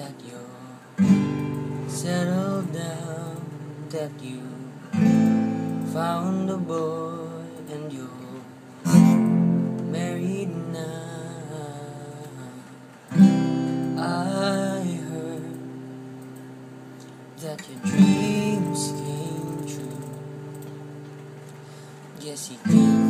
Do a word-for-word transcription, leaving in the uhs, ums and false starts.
that you're settled down, that you found a boy and you're married now. I heard that your dreams came true. Yes, he came